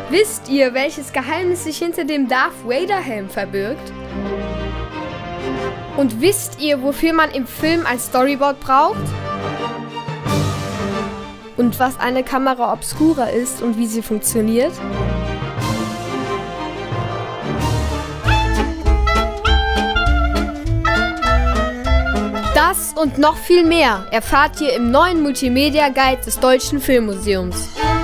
Wisst ihr, welches Geheimnis sich hinter dem Darth Vader Helm verbirgt? Und wisst ihr, wofür man im Film ein Storyboard braucht? Und was eine Camera obscura ist und wie sie funktioniert? Das und noch viel mehr erfahrt ihr im neuen Multimedia Guide des Deutschen Filmmuseums.